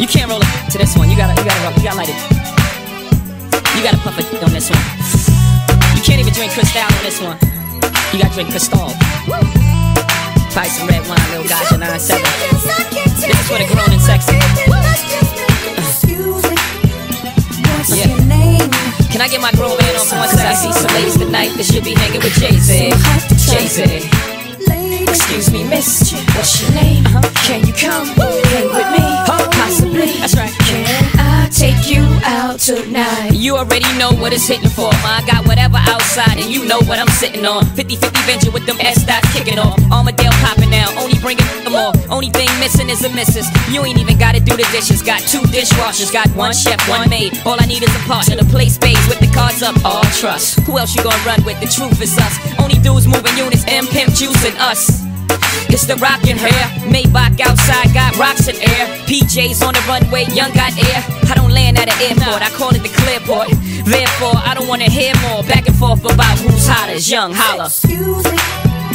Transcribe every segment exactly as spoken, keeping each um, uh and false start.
You can't roll it to this one. You gotta, you gotta, roll, you gotta light it. You gotta puff it on this one. You can't even drink Cristal on this one. You gotta drink Cristal. Buy some red wine, little gotcha, nine seven. This is for the grown and sexy. Yeah. Can I get my grown man on for once? Cause I see some ladies tonight that should be hanging with Jay-Z. Jay-Z. Excuse me, miss, what's your name? Uh-huh. Can you come hang with me? Oh, possibly. That's right. Can I take you out tonight? You already know what it's hitting for. I got whatever outside and you know what I'm sitting on. fifty fifty venture with them S-dots kicking off. Armadale popping now, only bringing them more. Only thing missing is a missus. You ain't even gotta do the dishes. Got two dishwashers, got one chef, one maid. All I need is a partner to play spades with the cards up. All trust. Who else you gonna run with? The truth is us. Only dudes moving units, M Pimp Juice and us. It's the rockin' hair, Maybach outside, got rocks in air. P Js on the runway, young got air. I don't land at an airport, I call it the Clearport. Therefore, I don't wanna hear more back and forth about who's hotter, young holla. Excuse me.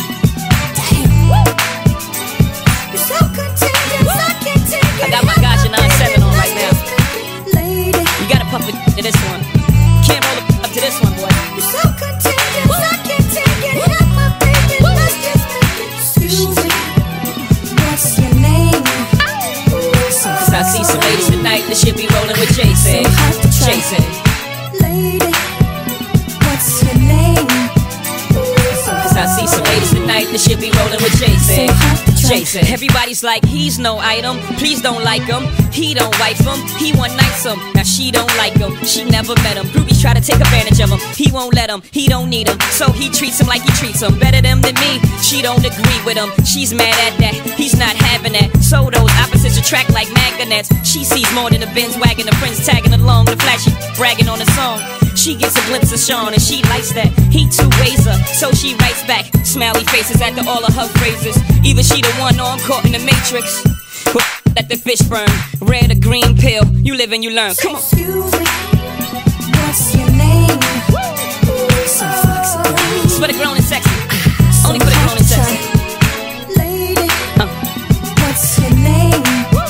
Damn. You're so contagious, I can't take it. I got my Gotcha nine seven on right now. You gotta puff it to this one. Can't roll it up to this one, boy. You're so contagious, I can't take it. Have my baby, let's just make it. Excuse me. What's your name? Cause I see some ladies tonight that should be rolling with Jay-Z. Jay-Z. Lady, what's your name? Cause I see some ladies tonight that should be rolling with Jay-Z. Jay-Z. Everybody's like, he's no item. Please don't like him. He don't wife him. He one nights him. Now she don't like him. She never met him. Groupies try to take advantage of him. He won't let him. He don't need him. So he treats him like he treats him. Better them than me. She don't agree with him. She's mad at that. He's not having that. So those opposites attract like magnets. She sees more than a Benz wagon. The friends tagging along. The flashy bragging on the song. She gets a glimpse of Sean and she likes that. He two ways her, so she writes back smiley faces after all of her phrases. Either she the one or I'm caught in the matrix. Let the fish burn, red or green pill. You live and you learn. Come on. Excuse me. What's your name? So foxy. It's for the grown and sexy. Only for the grown and sexy. Lady, uh. what's your name?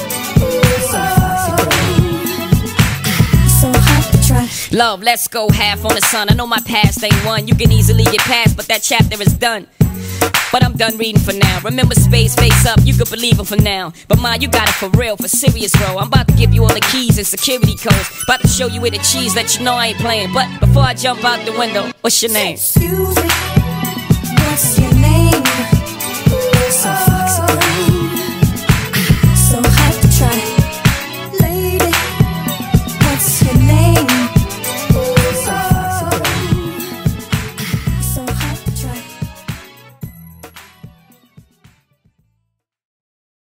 So foxy. So hot to try. Love, let's go half on the sun. I know my past ain't one you can easily get past, but that chapter is done. But I'm done reading for now. Remember space, face up, you could believe it for now. But ma, you got it for real, for serious, bro. I'm about to give you all the keys and security codes. About to show you where the cheese, let you know I ain't playing. But before I jump out the window, what's your name? Excuse me.